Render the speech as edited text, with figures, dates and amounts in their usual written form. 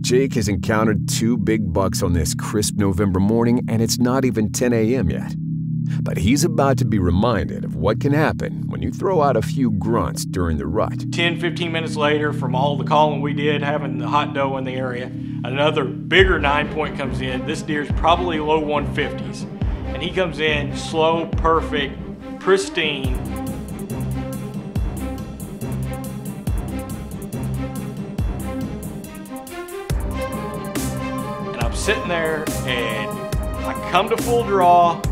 Jake has encountered 2 big bucks on this crisp November morning, and it's not even 10 a.m. yet. But he's about to be reminded of what can happen when you throw out a few grunts during the rut. 10, 15 minutes later, from all the calling we did, having the hot doe in the area, another bigger 9-point comes in. This deer's probably low 150s. And he comes in slow, perfect, pristine. And I'm sitting there and I come to full draw.